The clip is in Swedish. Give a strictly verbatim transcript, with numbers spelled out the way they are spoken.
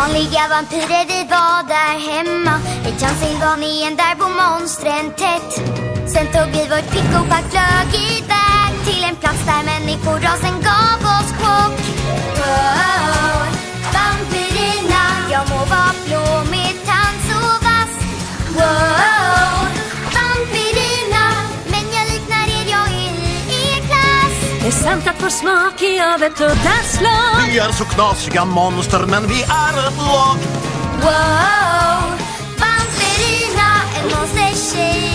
Vanliga vampyrer, vi var där hemma i Transylvanien, där bor monstren tätt. Sen tog vi vårt pick och pack, flög iväg till en plats där människorasen gav oss chock. Wow, Vampyrina, jag må vara blå med tand så vass. Wow, Vampyrina, men jag liknar er, jag är i er klass. Det är sant att vår smak är av ett udda slag. Vi är så knasiga monster, men vi är ett lag. Wow, Vampyrina, en monstertjej.